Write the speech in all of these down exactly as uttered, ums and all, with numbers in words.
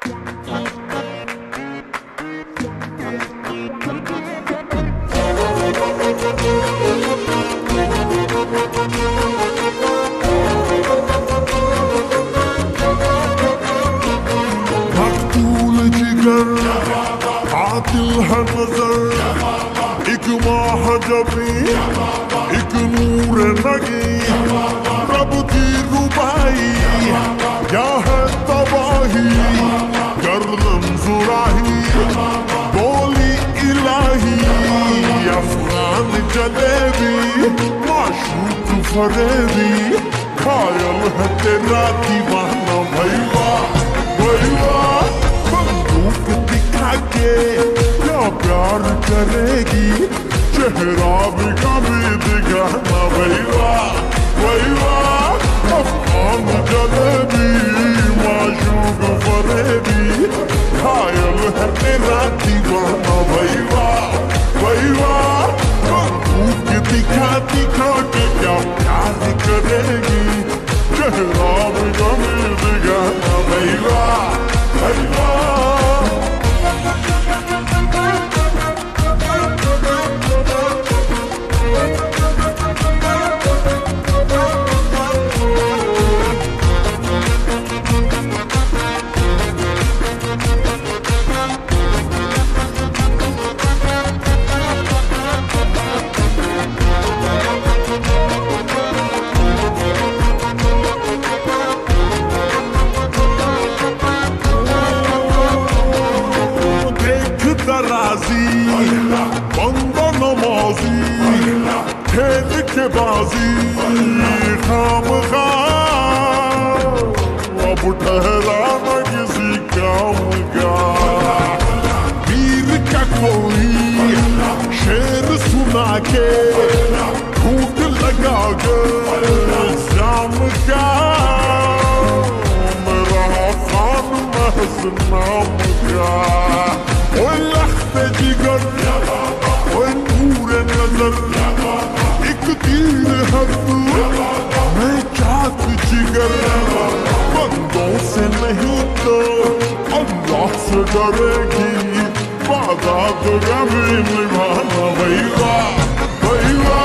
आतिल है नजर एक माह जबी एक नूर नगी रब की रुबाई क्या है तबाही गर्दन जुराही बोली इलाही अफगान जलेबी माशूक फरेबी खायल है तेरा दीवाना भैया भैया क्या प्यार करेगी चेहरा भी कभी दिखाना भैया भैया अफगान जलेबी माशूक फरेबी खायल है तेरा दीवाना भैया भैया बंदूक दिखा दिखा के क्या प्यार करेगी चेहरा भी कभी दिखाना भैया भैया बंदा नमाजी खेल के बाजी खाम खा अब ठहरा न किसी काम का वीर का कोई शेर सुना के घूट लगा कर शाम का मेरा खान महज नाम का जिगर और पूरे नजर एक तीर हक मैं चाक जिगर बंदों से नहीं तो अल्लाह से डरेगी वादा तो कभी निभाना भैया भैया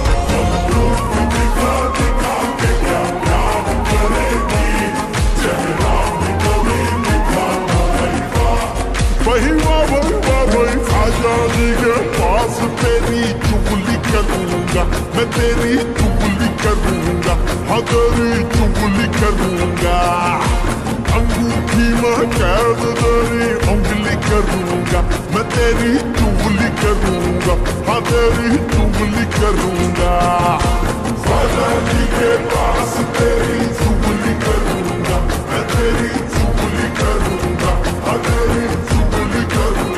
दिखा दिखा के क्या प्यार करेगी चेहरा भी कभी निभाना भैया भैया आजादी के पास तेरी चुगली करूंगा मैं तेरी चुगली करूंगा हाँ तेरी चुगली करूंगा अंगूठी में कैद तेरी उंगली करूंगा मैं तेरी चुगली करूंगा हाँ तेरी चुगली करूंगा आजादी के पास तेरी चुगली करूंगा मैं तेरी चुगली करूंगा हाँ तेरी चुगली करूंगा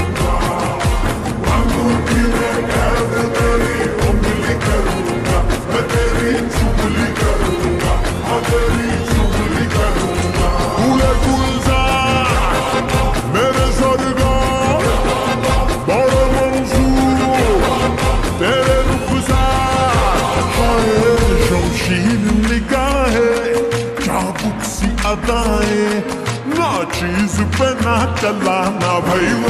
अदाएं ना चीज पे ना चलाना भैया